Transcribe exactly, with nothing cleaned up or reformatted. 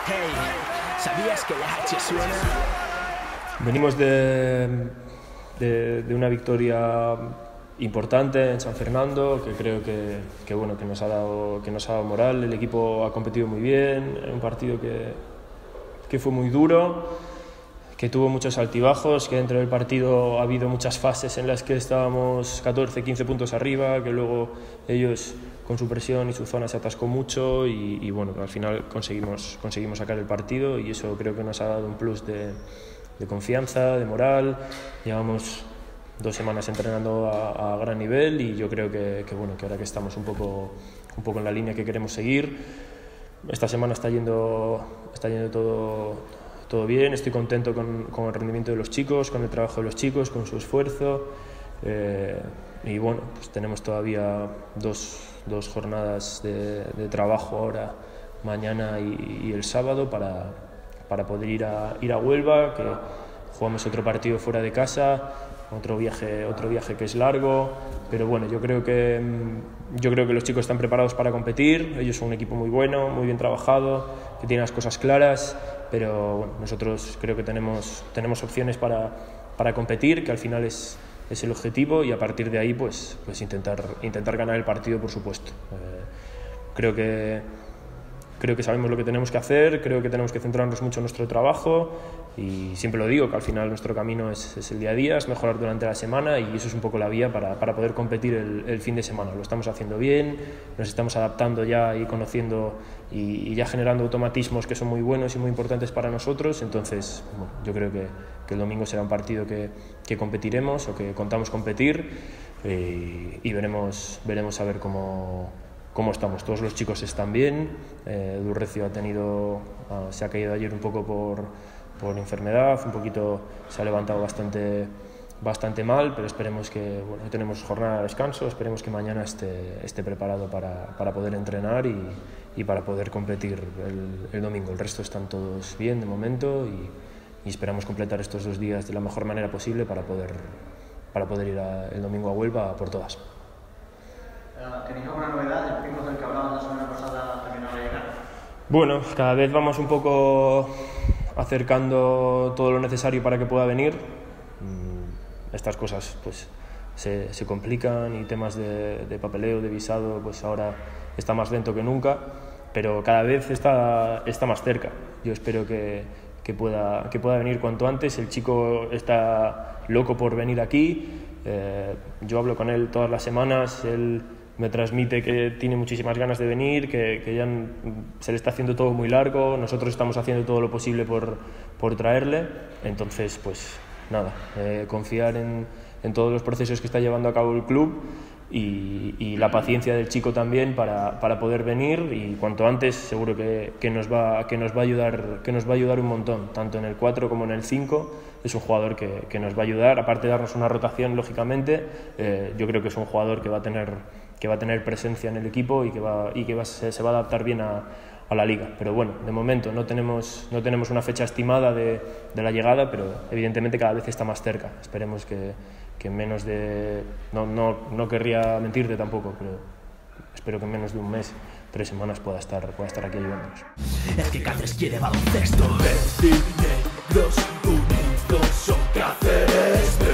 Hey, ¿sabías que la H suena? Venimos de, de, de una victoria importante en San Fernando, que creo que, que, bueno, que, nos ha dado, que nos ha dado moral. El equipo ha competido muy bien, en un partido que, que fue muy duro, que tuvo muchos altibajos, que dentro del partido ha habido muchas fases en las que estábamos catorce, quince puntos arriba, que luego ellos con su presión y su zona se atascó mucho y, y bueno, al final conseguimos, conseguimos sacar el partido y eso creo que nos ha dado un plus de, de confianza, de moral. Llevamos dos semanas entrenando a, a gran nivel y yo creo que, que, bueno, que ahora que estamos un poco, un poco en la línea que queremos seguir, esta semana está yendo, está yendo todo, todo bien, estoy contento con, con el rendimiento de los chicos, con el trabajo de los chicos, con su esfuerzo eh, y bueno, pues tenemos todavía dos, dos jornadas de, de trabajo ahora, mañana y, y el sábado para, para poder ir a, ir a Huelva, que jugamos otro partido fuera de casa, otro viaje, otro viaje que es largo, pero bueno, yo creo que yo creo que los chicos están preparados para competir. Ellos son un equipo muy bueno, muy bien trabajado, que tiene las cosas claras, pero bueno, nosotros creo que tenemos tenemos opciones para, para competir, que al final es, es el objetivo, y a partir de ahí pues pues intentar intentar ganar el partido, por supuesto. Eh, creo que Creo que sabemos lo que tenemos que hacer, creo que tenemos que centrarnos mucho en nuestro trabajo y siempre lo digo, que al final nuestro camino es, es el día a día, es mejorar durante la semana y eso es un poco la vía para, para poder competir el, el fin de semana. Lo estamos haciendo bien, nos estamos adaptando ya y conociendo y, y ya generando automatismos que son muy buenos y muy importantes para nosotros, entonces bueno, yo creo que, que el domingo será un partido que, que competiremos o que contamos competir eh, y veremos, veremos a ver cómo... cómo estamos. Todos los chicos están bien, eh, Durrecio ha tenido, uh, se ha caído ayer un poco por, por enfermedad, un poquito se ha levantado bastante, bastante mal, pero esperemos que, bueno, hoy tenemos jornada de descanso, esperemos que mañana esté, esté preparado para, para poder entrenar y, y para poder competir el, el domingo. El resto están todos bien de momento y, y esperamos completar estos dos días de la mejor manera posible para poder, para poder ir a, el domingo a Huelva por todas. ¿Tenéis alguna novedad? El pico del que hablaban la semana pasada terminó de llegar. Bueno, cada vez vamos un poco acercando todo lo necesario para que pueda venir. Estas cosas pues se, se complican y temas de, de papeleo, de visado, pues ahora está más lento que nunca, pero cada vez está, está más cerca. Yo espero que, que, pueda, que pueda venir cuanto antes. El chico está loco por venir aquí. Eh, yo hablo con él todas las semanas. Él me transmite que tiene muchísimas ganas de venir, que, que ya se le está haciendo todo muy largo, nosotros estamos haciendo todo lo posible por, por traerle, entonces pues nada, eh, confiar en, en todos los procesos que está llevando a cabo el club y, y la paciencia del chico también para, para poder venir, y cuanto antes seguro que, que, nos va, que, nos va a ayudar, que nos va a ayudar un montón, tanto en el cuatro como en el cinco. Es un jugador que, que nos va a ayudar, aparte de darnos una rotación lógicamente, eh, yo creo que es un jugador que va a tener, que va a tener presencia en el equipo y que, va, y que va, se, se va a adaptar bien a, a la liga. Pero bueno, de momento no tenemos, no tenemos una fecha estimada de, de la llegada, pero evidentemente cada vez está más cerca. Esperemos que, que en menos de... No, no, no querría mentirte tampoco, pero espero que en menos de un mes, tres semanas pueda estar, pueda estar aquí ayudándonos. Es que Cáceres quiere baloncesto. Vecineros unidos son Cáceres.